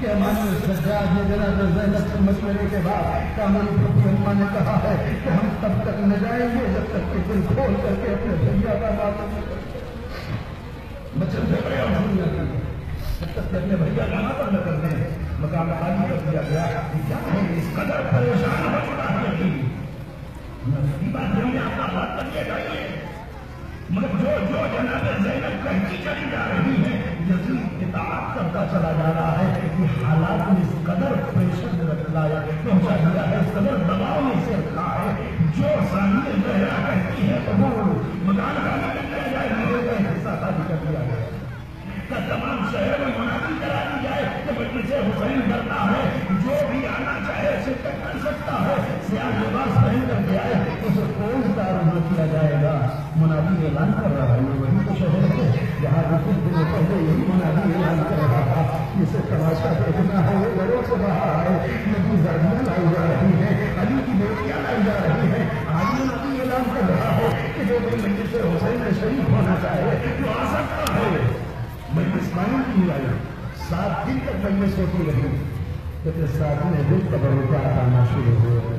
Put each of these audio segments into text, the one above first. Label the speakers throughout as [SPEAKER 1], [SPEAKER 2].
[SPEAKER 1] کہ ہمارے سجاد نے جناب زینب سے مشورے کے بعد کامل پھوپھی اماں نے کہا ہے کہ ہم تب تک نہ جائیں گے جب تک کہ دل کھول کر کے اپنے بھیا کا بات مچھل سے بڑے جب تک کہ اپنے بھیا کا نہ کر دیں مقام خالی کر دیا گیا. کیا ہے اس قدر پریشان ہو چکا ہے کہ بات آپ کا بات کریے جائیے مگر جو جناب زینب کہتی چلی جا رہی ہے یزید اطاعت کرتا چلا جا رہا ہے. یہ حالات میں اس قدر پریشان پہنچا دیا ہے, اس قدر دباؤ میں سے رکھا ہے. جو سامنے زہرا کہتی ہے تو وہ مکان خالی کر دیا جائے, میرے حصہ خالی کر دیا جائے, تمام شہر میں منادی کرا دی جائے کہ مجلس حسین کرتا ہے, جو بھی آنا چاہے شرکت کر سکتا ہے, سیاہ لباس پہن کر کے آئے اسے فوجدار نہ کیا جائے گا. منادی اعلان کر رہا ہے, وہی تو شہر ہے جہاں کچھ دنوں پہلے یہی منادی اعلان کر رہا تھا. جسے تماشا دیکھنا ہے وہ گھروں سے باہر آئے, نبی زادیاں لائی جا رہی ہیں, علی کی بیٹیاں لائی جا رہی ہیں. آج منادی اعلان کر رہا ہے کہ جو بھی مجلس حسین میں شریک ہونا چاہے وہ آ سکتا ہے. مجلس قائم کی آئی, 7 دن تک مجلس ہوتی رہی, لیکن 7ویں دن تبرکات آنا شروع ہو گئے.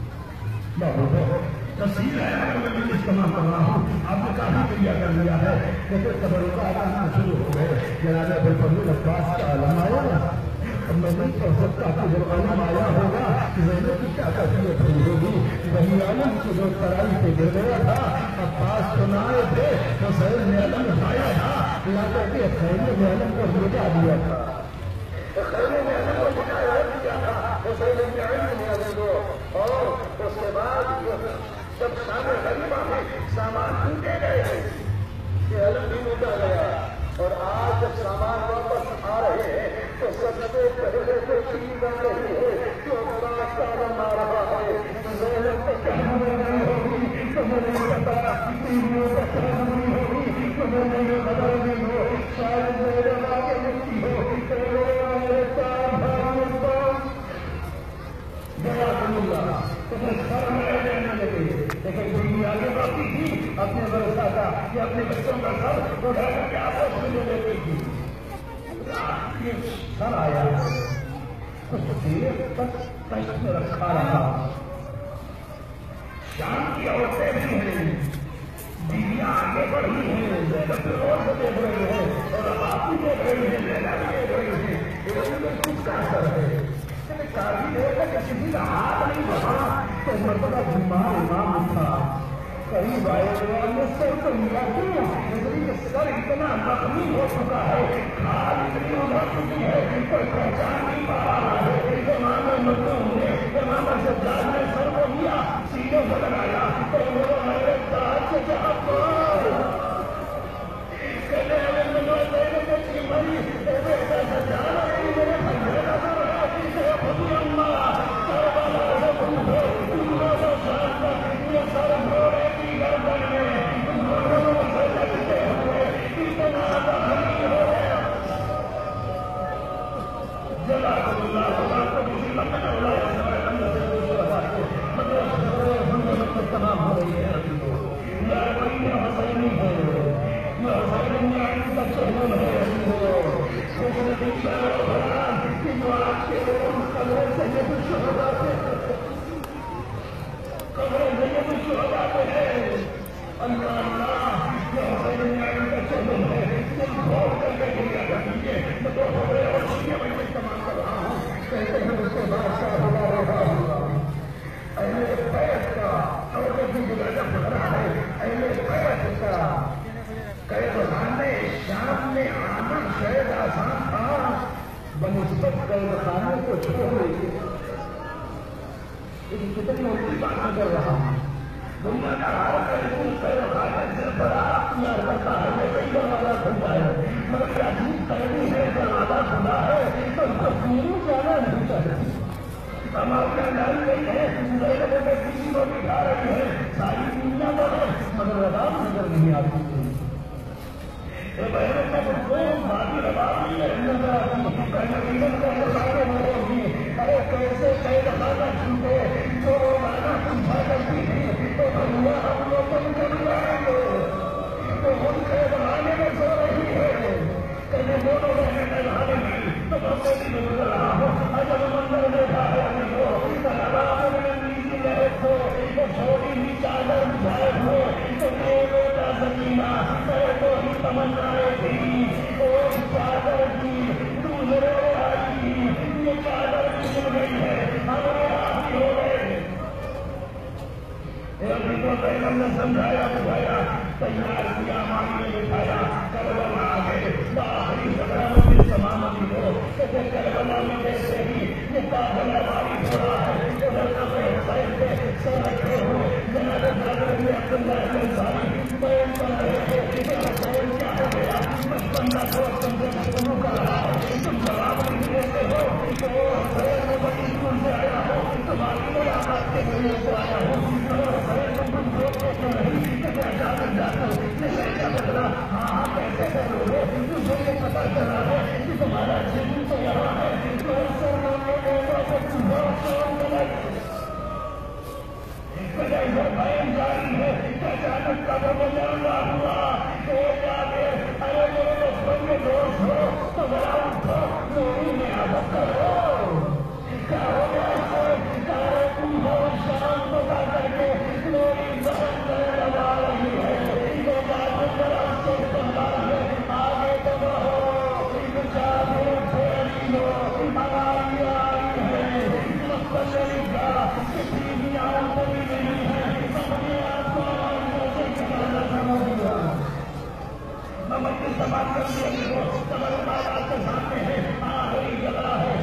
[SPEAKER 1] تفصیل ہے مجلس تمام کر رہا ہوں, آپ نے کافی کیا کر لیا ہے, لیکن تبرکات آنا شروع ہو گئے. جناب ابوالفضل عباس کا عالم آیا, اب میں نہیں کہہ سکتا کہ جب عالم آیا ہوگا زینب کی کیا کیفیت ہوگی. وہی عالم کی جو ترائی پہ گر گیا تھا, عباس تو نہ آئے تھے, حسین نے علم اٹھایا تھا, لا کر کے خیمے میں علم کو لٹا دیا تھا, خیمے میں علم کو لٹا دیا تھا حسین نے علم دیا کو. اور اس کے بعد جب شام غریبہ میں سامان ٹوٹے گئے یہ علم بھی لوٹا گیا. اور آج جب سامان واپس آ رہے ہیں تو سب سے پہلے سے چیز آ رہی ہے جو عباس کا علم آ رہا ہے. زینب کو کہاں نہیں ہوگی تو میں نہیں پتا, تیریوں کو کہاں نہیں ہوگی تو میں نہیں پتا نہیں ہو, شاید زینب آگے لکھتی ہو میرے چار بھائیوں کو جواب اللہ تو میں شرم لینے لگے. لیکن دنیا آگے بڑھتی تھی اپنے بھروسہ کا کہ اپنے بچوں کا سر اٹھا کر کے آپس میں لے لیتی تھی. سر آیا کچھ دیر تک کشت میں رکھا رہا. شام کی عورتیں بھی ہیں, بیویاں آگے بڑھی ہیں, زینب روز دیکھ رہی ہے اور اب آپ بھی دیکھ رہی ہے, لیلا بھی دیکھ رہی ہے. کچھ کا اثر ہے کافی دیر تک کسی کا ہاتھ نہیں بڑھا تو مرتبہ بیمار امام اٹھا, قریب آئے نے سر کو ملا کیوں, نظری کے سر اتنا زخمی ہو چکا ہے, کھال اتنی ابھر چکی ہے, کوئی پہچان نہیں پا رہا ہے. امام مظلوم نے امام سجاد نے سر کو لیا, سینے کو لگایا تو میرے میرے دار سے جہاں پر کہنے والے منوع زینب کو چیماری ایسے سجاد آئی میرے بھائی کا سر ہے خودی اللہ کربلا سے پوچھو اللہ کو شاہد یہ سر گھوڑے کی گردن میں گھوڑوں سے لگتے ہوئے اتنا زخمی ہو گیا. جلال اللہ خدا کو کسی مقدر اللہ تمام ہو رہی ہے. یا کوئی حسینی ہے, یا حسین علی کا چہرہ ہے, حسن کی شاعر قرآن کی جو آپ کے قبر سید الشہداء سے قبر سید الشہداء پہ ہے. اللہ اللہ یہ حسین علی کا چہرہ ہے, دل کھول کر کے دنیا کرتی ہے. میں تو خبریں اور چیزیں میں استعمال کر رہا ہوں, کہتے ہیں اس کے بادشاہ ہوا رہا ہوگا اہل بیت کا اور بھی گزرا پڑا ہے. اہل بیت کا قیدخانے شام میں آنا شاید آسان تھا, بنسبت قیدخانے کو چھوڑنے کے. لیکن کتنی موٹی باتیں کر رہا ہوں, دنیا کا حال قیدخانے سے بڑا اختیار کرتا ہے. میں کئی دروازہ کھلتا ہے مگر عجیب قیدی ہے, دروازہ کھلا ہے تو ان کو پوری جانا نہیں چاہیے. ہم اپنا ڈال گئی ہے, زینب میں کسی کو بھی کھا رہی ہے, ساری دنیا تو ہے مگر رباب نظر نہیں آتی. بہنوں کا باقی رباب نہیں نظر آتی. ارے کیسے قید خانہ چھوٹے جو مانا پوچھا کرتی تھی تو بھیا ہم لوگ کو نکل جائیں گے تو ہم قید خانے میں سو رہی ہے. کہیں دونوں بہنیں قید خانے میں تو ہم کو بھی نظر آ سکینہ تو ہی تمنائے تھی ایک چادر کی دوسرے آئی یہ چادر مل گئی ہے ہمارے آپ ہو گئے بیگم نے سمجھایا بجھایا تیار کیا مامی نے بٹھایا کربلا آگے آخری سکرامت کی سمامتی ہو کہ کربلا میں جیسے ہی یہ کافلا باری ہو رہا ہے ادھر اپنے حسین کے سر رکھے ہو جناب جابر بن عبداللہ الانصاری بیان کر رہے تھے کہ حسین کیا ہو گیا بچپن کا دوست تم سے گفتگو کر رہا ہے تم جواب نہیں دیتے ہو کہ وہ حسین میں بڑی اسکول سے آیا ہو تمہاری ملاقات کے لیے سے آیا ہو پتا چلا ہے کہ تمہارا جن تو یہاں ہے جاری ہے اچانک قدر بدلنا ہوا ارے میرے بچپن کے دوست ہو تو ذرا اٹھو میری نعمت کرو کیا ہو گیا تم ہو شام بتا کر کے میری بہن میں لگا رہی ہے یہ بات ذرا سے سنبھال ہے آگے تو بہو چادر پھیلی ہو ہماری آئی ہے مقصد شریف کا کسی بھی آمدنی نہیں ہے اپنے آپ کو سے نکالنا سمجھ لیا نمک کی سماج کر دیا سمجھ بابا کے سامنے ہے آخری جگہ ہے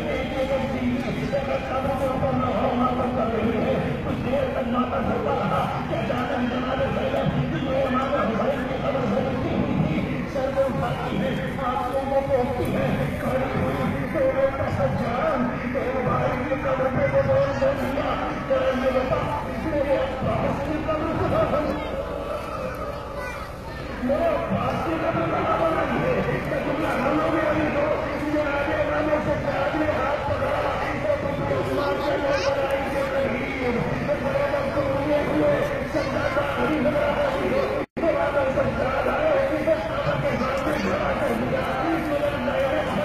[SPEAKER 1] کر رہی ہے کچھ دیر تک ماتا ہوتا رہا کہ اچانک جناب زینب جو امام حسین کی قبر سے رکھی ہوئی تھی سر کو اٹھاتی ہے آنکھوں کو پوچھتی ہے کھڑی ہوئی تیرے کا سجان تیرے بھائی کی قبر پہ وہ بول دے دیا تیرے میرے پاس میرے پاس کی قبر کہاں میرے پاس کی قبر کہاں بنائی ہے کہ تم ہم لوگ ابھی دو یہ آگے والے سے آگے ہاتھ پکڑا عثمان سے لڑائی کے قریب سجادہ ہری سجادہ ہے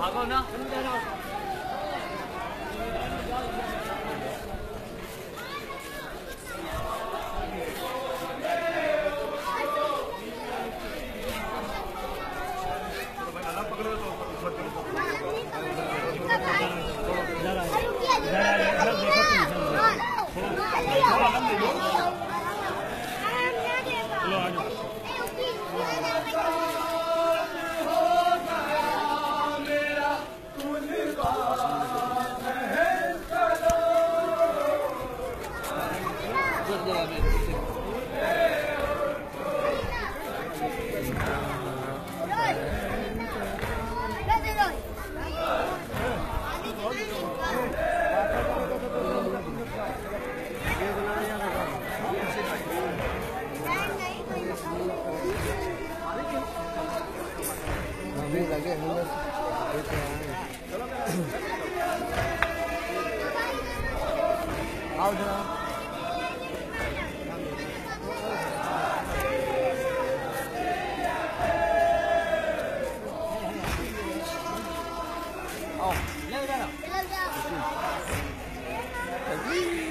[SPEAKER 2] भागो ना
[SPEAKER 3] lagi halus oh,